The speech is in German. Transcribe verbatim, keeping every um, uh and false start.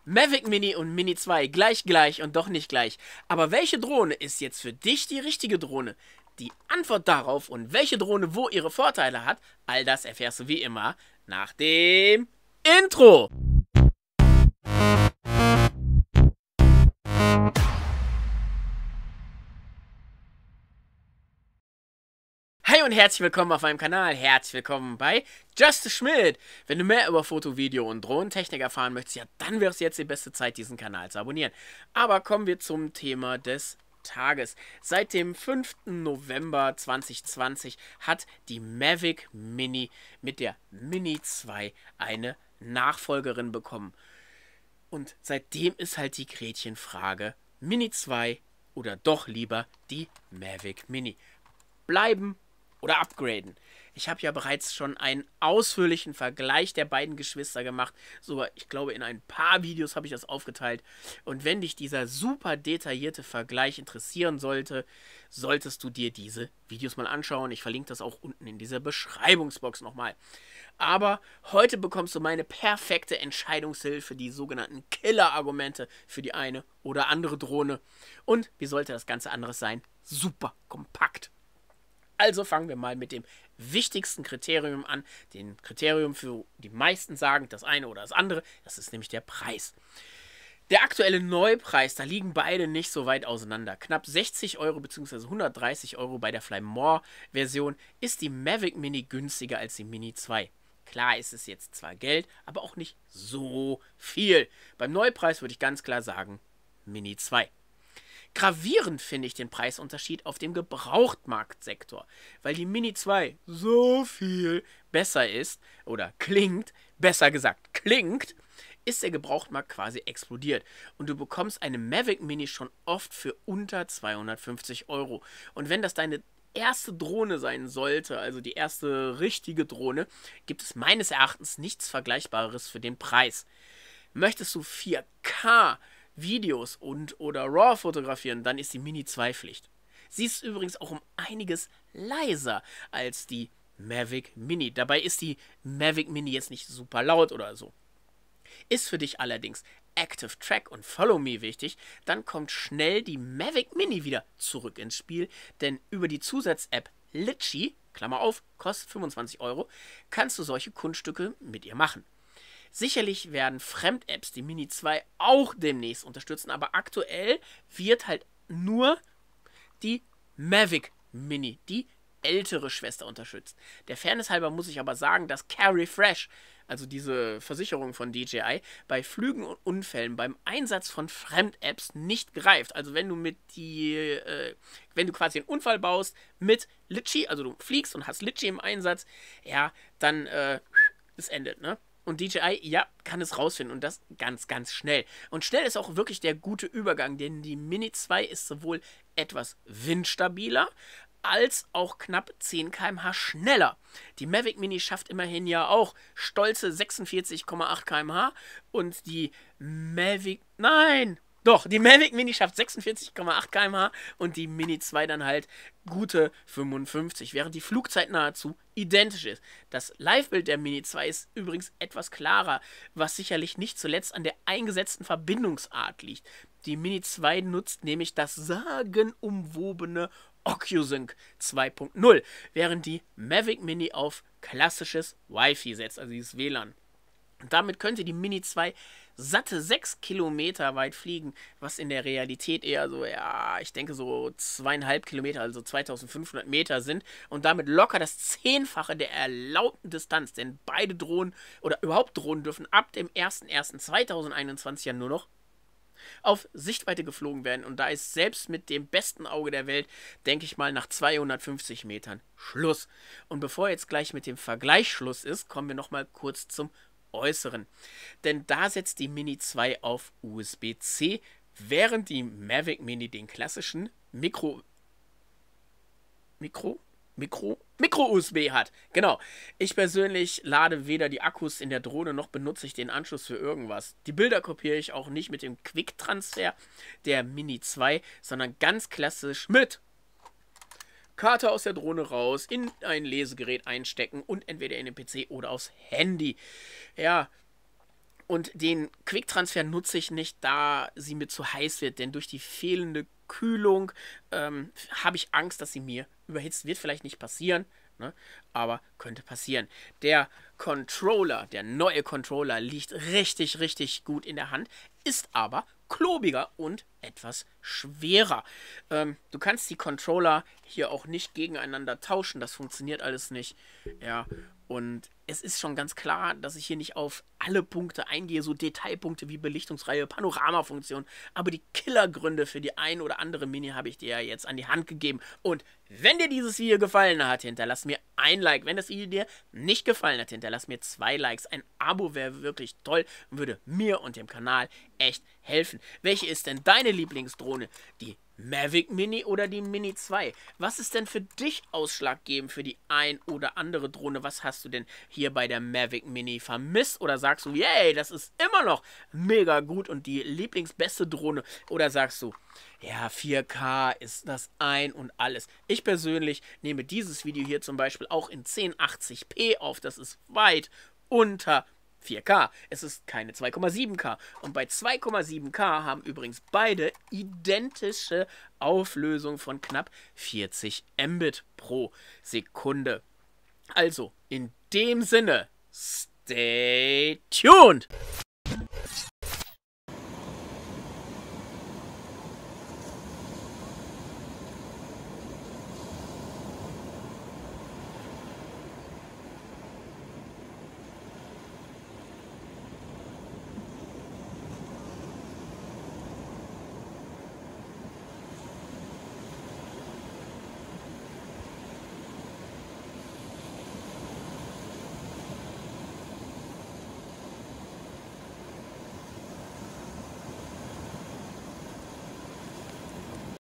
Mavic Mini und Mini zwei gleich gleich und doch nicht gleich. Aber welche Drohne ist jetzt für dich die richtige Drohne? Die Antwort darauf und welche Drohne wo ihre Vorteile hat, all das erfährst du wie immer nach dem Intro. Hi und herzlich willkommen auf meinem Kanal, herzlich willkommen bei Just Schmidt. Wenn du mehr über Foto, Video und Drohnentechnik erfahren möchtest, ja, dann wäre es jetzt die beste Zeit, diesen Kanal zu abonnieren. Aber kommen wir zum Thema des Tages. Seit dem fünften November zweitausendzwanzig hat die Mavic Mini mit der Mini zwei eine Nachfolgerin bekommen. Und seitdem ist halt die Gretchenfrage, Mini zwei oder doch lieber die Mavic Mini. Bleiben oder upgraden. Ich habe ja bereits schon einen ausführlichen Vergleich der beiden Geschwister gemacht. Sogar, ich glaube, in ein paar Videos habe ich das aufgeteilt. Und wenn dich dieser super detaillierte Vergleich interessieren sollte, solltest du dir diese Videos mal anschauen. Ich verlinke das auch unten in dieser Beschreibungsbox nochmal. Aber heute bekommst du meine perfekte Entscheidungshilfe, die sogenannten Killer-Argumente für die eine oder andere Drohne. Und wie sollte das Ganze anderes sein? Super kompakt. Also fangen wir mal mit dem wichtigsten Kriterium an. Den Kriterium für die meisten sagen, das eine oder das andere. Das ist nämlich der Preis. Der aktuelle Neupreis, da liegen beide nicht so weit auseinander. Knapp sechzig Euro bzw. hundertdreißig Euro bei der Fly More Version ist die Mavic Mini günstiger als die Mini zwei. Klar ist es jetzt zwar Geld, aber auch nicht so viel. Beim Neupreis würde ich ganz klar sagen, Mini zwei. Gravierend finde ich den Preisunterschied auf dem Gebrauchtmarktsektor, weil die Mini zwei so viel besser ist, oder klingt, besser gesagt klingt, ist der Gebrauchtmarkt quasi explodiert. Und du bekommst eine Mavic Mini schon oft für unter zweihundertfünfzig Euro. Und wenn das deine erste Drohne sein sollte, also die erste richtige Drohne, gibt es meines Erachtens nichts Vergleichbares für den Preis. Möchtest du vier K Videos und oder RAW fotografieren, dann ist die Mini zwei Pflicht. Sie ist übrigens auch um einiges leiser als die Mavic Mini. Dabei ist die Mavic Mini jetzt nicht super laut oder so. Ist für dich allerdings Active Track und Follow Me wichtig, dann kommt schnell die Mavic Mini wieder zurück ins Spiel, denn über die Zusatz-App Litchi, Klammer auf, kostet fünfundzwanzig Euro, kannst du solche Kunststücke mit ihr machen. Sicherlich werden Fremd-Apps die Mini zwei auch demnächst unterstützen, aber aktuell wird halt nur die Mavic Mini, die ältere Schwester, unterstützt. Der Fairness halber muss ich aber sagen, dass Carry Fresh, also diese Versicherung von D J I, bei Flügen und Unfällen beim Einsatz von Fremd-Apps nicht greift. Also wenn du mit die, äh, wenn du quasi einen Unfall baust mit Litchi, also du fliegst und hast Litchi im Einsatz, ja, dann äh, es endet, ne? Und D J I, ja, kann es rausfinden und das ganz, ganz schnell. Und schnell ist auch wirklich der gute Übergang, denn die Mini zwei ist sowohl etwas windstabiler als auch knapp zehn Kilometer pro Stunde schneller. Die Mavic Mini schafft immerhin ja auch stolze sechsundvierzig Komma acht Kilometer pro Stunde und die Mavic, nein, doch, die Mavic Mini schafft sechsundvierzig Komma acht Kilometer pro Stunde und die Mini zwei dann halt gute fünfundfünfzig, während die Flugzeit nahezu identisch ist. Das Livebild der Mini zwei ist übrigens etwas klarer, was sicherlich nicht zuletzt an der eingesetzten Verbindungsart liegt. Die Mini zwei nutzt nämlich das sagenumwobene OcuSync zwei Punkt null, während die Mavic Mini auf klassisches Wi-Fi setzt, also dieses W L A N. Und damit könnte die Mini zwei satte sechs Kilometer weit fliegen, was in der Realität eher so, ja, ich denke so zweieinhalb Kilometer, also zweitausendfünfhundert Meter sind und damit locker das Zehnfache der erlaubten Distanz, denn beide Drohnen oder überhaupt Drohnen dürfen ab dem ersten ersten zweitausendeinundzwanzig ja nur noch auf Sichtweite geflogen werden und da ist selbst mit dem besten Auge der Welt, denke ich mal, nach zweihundertfünfzig Metern Schluss. Und bevor jetzt gleich mit dem Vergleich Schluss ist, kommen wir nochmal kurz zum Äußeren. Denn da setzt die Mini zwei auf U S B C, während die Mavic Mini den klassischen Mikro... Mikro? Mikro? Micro-U S B hat. Genau. Ich persönlich lade weder die Akkus in der Drohne noch benutze ich den Anschluss für irgendwas. Die Bilder kopiere ich auch nicht mit dem Quick-Transfer der Mini zwei, sondern ganz klassisch mit Karte aus der Drohne raus, in ein Lesegerät einstecken und entweder in den P C oder aufs Handy. Ja, Und den Quick-Transfer nutze ich nicht, da sie mir zu heiß wird, denn durch die fehlende Kühlung ähm, habe ich Angst, dass sie mir überhitzt. Wird vielleicht nicht passieren, ne? Aber könnte passieren. Der Controller, der neue Controller, liegt richtig, richtig gut in der Hand, ist aber klobiger und etwas schwerer. Ähm, du kannst die Controller hier auch nicht gegeneinander tauschen, das funktioniert alles nicht. Ja, und es ist schon ganz klar, dass ich hier nicht auf alle Punkte eingehe, so Detailpunkte wie Belichtungsreihe, Panoramafunktion, aber die Killergründe für die ein oder andere Mini habe ich dir ja jetzt an die Hand gegeben. Und wenn dir dieses Video gefallen hat, hinterlass mir ein Like. Wenn das Video dir nicht gefallen hat, hinterlass mir zwei Likes. Ein Abo wäre wirklich toll und würde mir und dem Kanal echt helfen. Welche ist denn deine Lieblingsdrohne? Die Mavic Mini oder die Mini zwei? Was ist denn für dich ausschlaggebend für die ein oder andere Drohne? Was hast du denn hier bei der Mavic Mini vermisst? Oder sagst du, yay, das ist immer noch mega gut und die lieblingsbeste Drohne? Oder sagst du, ja, vier K ist das ein und alles. Ich persönlich nehme dieses Video hier zum Beispiel auch in zehn achtzig p auf. Das ist weit unter vier K. Es ist keine zwei Komma sieben K. Und bei zwei Komma sieben K haben übrigens beide identische Auflösung von knapp vierzig Mbit pro Sekunde. Also, in dem Sinne, stay tuned!